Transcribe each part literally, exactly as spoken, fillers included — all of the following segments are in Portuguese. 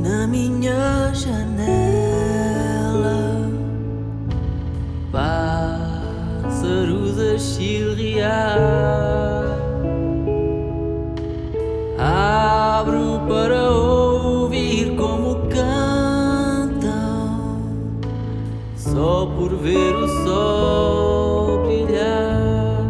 na minha janela, pássaros a chilrear. Abro para ouvir como cantam, só por ver o sol brilhar.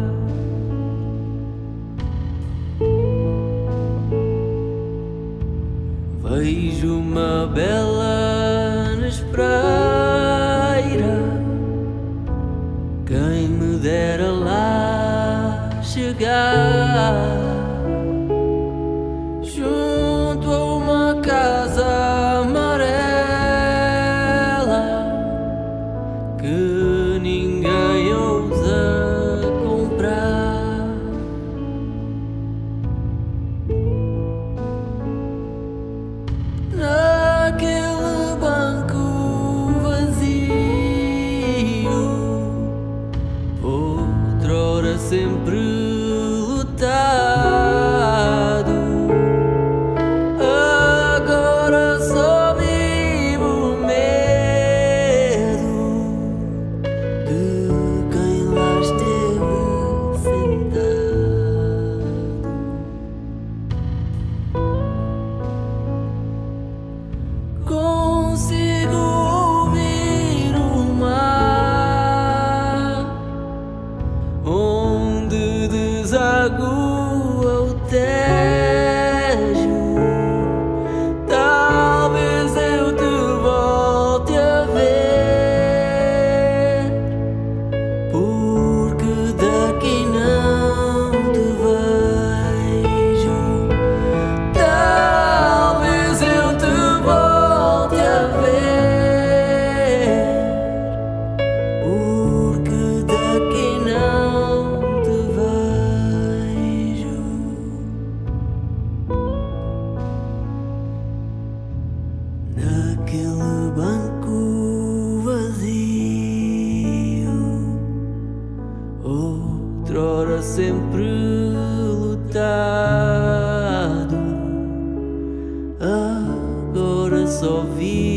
Vejo uma bela nespreira, quem me dera lá chegar, junto a uma casa amarela que ninguém ousa comprar. Naquele banco vazio, outrora sempre lotado, agora só vivo medo de quem lá esteve sentado. Consigo ouvir o mar onde desagua o Tejo. Talvez eu te volte a ver, porque daqui não te vejo. Talvez eu te volte a ver, porque daqui não te vejo. Naquele banco vazio, outrora sempre lotado, agora só vi